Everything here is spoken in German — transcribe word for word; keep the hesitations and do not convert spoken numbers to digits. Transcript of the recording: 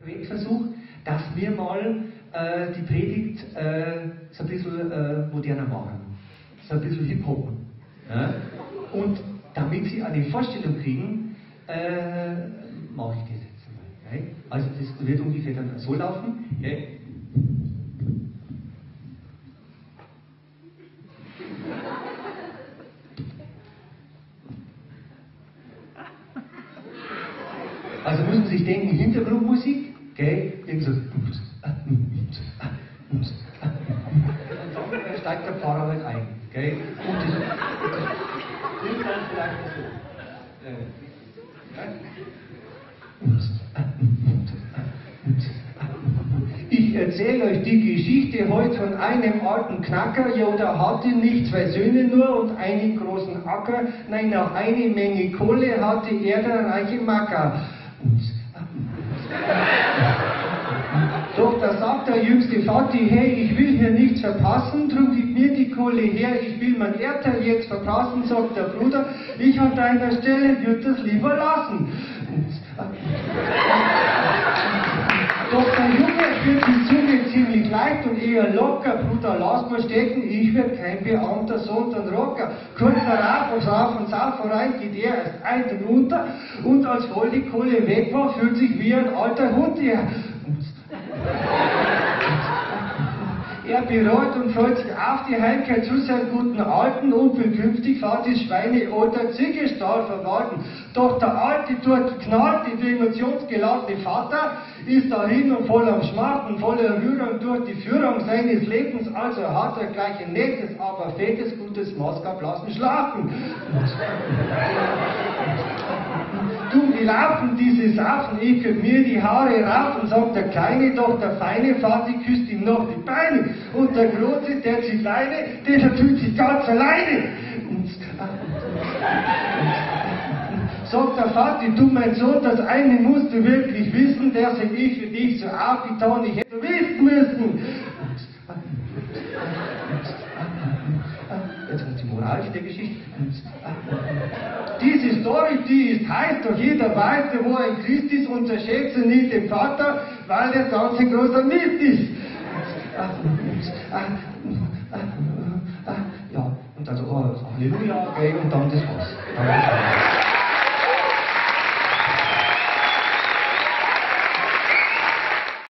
Projektversuch, dass wir mal äh, die Predigt äh, so ein bisschen äh, moderner machen, so ein bisschen Hip-Hop. Ja? Und damit Sie eine Vorstellung kriegen, äh, mache ich das jetzt mal. Okay? Also das wird ungefähr dann so laufen. Okay? Also müssen Sie sich denken, Hintergrundmusik, gell, irgend so. Und dann steigt der Pfarrer halt ein, gell, und das klingt dann vielleicht so. Ich erzähle euch die Geschichte heute von einem alten Knacker, ja, der hatte nicht zwei Söhne nur und einen großen Acker, nein, auch eine Menge Kohle hatte er, der reiche Macker. Doch da sagt der jüngste Vati, hey, ich will hier nichts verpassen, drum gib mir die Kohle her, ich will mein Erdteil jetzt verprassen, sagt der Bruder, ich an deiner Stelle würde das lieber lassen. Doch der Junge führt die Zunge ziemlich leicht und eher locker, Bruder, lass mal stecken, ich werd kein Beamter, sondern Rocker. Kurz darauf und rauf und sauf voran geht er erst ein und unter und als voll die Kohle weg war, fühlt sich wie ein alter Hund her. Er bereut und freut sich auf die Heimkehr zu seinem guten Alten und will künftig Vatis Schweine oder Ziegelstall verwalten. Doch der Alte dort knallt, der emotionsgeladene Vater ist dahin und voll am Schmachten, voller Rührung durch die Führung seines Lebens, also hat er gleich ein nettes, aber fettes, gutes Maß gehabt lassen schlafen. Du, die laufen, diese Sachen, ich krieg mir die Haare raufen, sagt der Kleine, doch der feine Vati küsst ihm noch die Beine. Und der Große, der zieht Leine, der tut sich ganz alleine. Und, sagt der Vati, du mein Sohn, das eine musst du wirklich wissen, dass ich für dich so aufgetan, ich hätte wissen müssen. Jetzt kommt die Moral der Geschichte. Diese Story, die ist heiß, doch jeder weiß, wo ein Christ ist, unterschätze nicht den Vater, weil er ganz ein großer Mist ist. Ja, und dann so, oh, Halleluja, okay, und dann das war's.